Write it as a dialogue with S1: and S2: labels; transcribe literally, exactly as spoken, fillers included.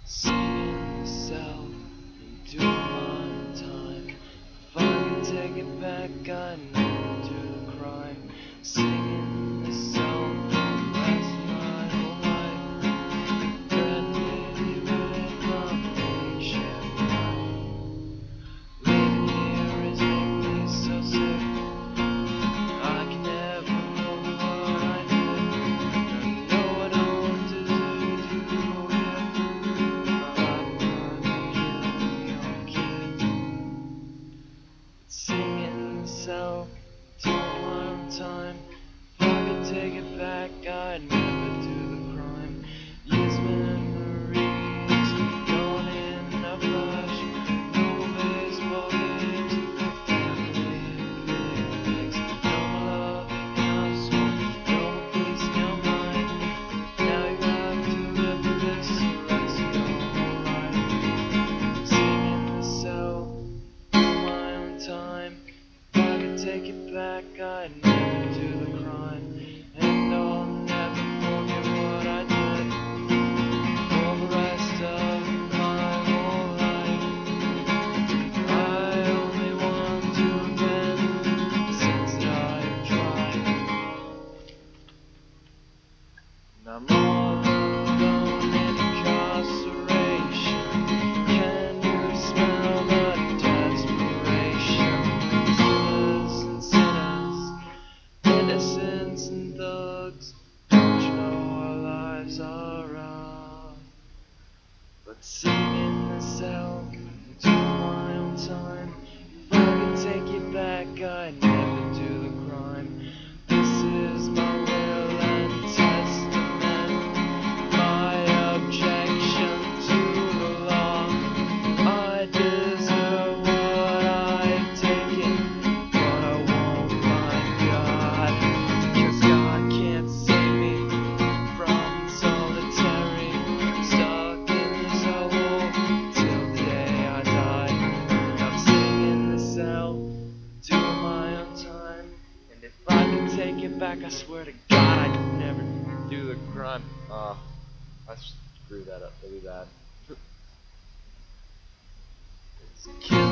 S1: Singing the cell, do one time. If I could take it back, I'd never do the crime. Singing the cell for the rest of my whole life. Threaten me with my makeshift life. Living here is making me so sick. I can never remember what I did. I know I don't want to do, do Cell, do my own time. If I could take it back, I'd never do the crime. Years memories gone in a flash. No baseball games, no family picnics, no more loving household, no more peace in your mind. Now you have to live with this the rest of your whole life. Singing the cell, do my own time. Take it back, I'd never do the crime, and I'll never forget what I did for the rest of my whole life. I only want to amend since I've tried, and I'm all alone in incarceration. Can you smell the desperation? Innocents and thugs, don't you know our lives are rough? But singing the cell, do my own time. If I could take it back, I'd never do the crime. This is my will and testament, my objection to the law. I deserve what I've taken, but I won't mind God. Cause God can't save me from solitary, stuck in this hole till the day I die. I'm singing the cell, doing my own time, and if I could take it back, I swear to God I'd never do the crime. Uh, I screwed that up really bad. It's killing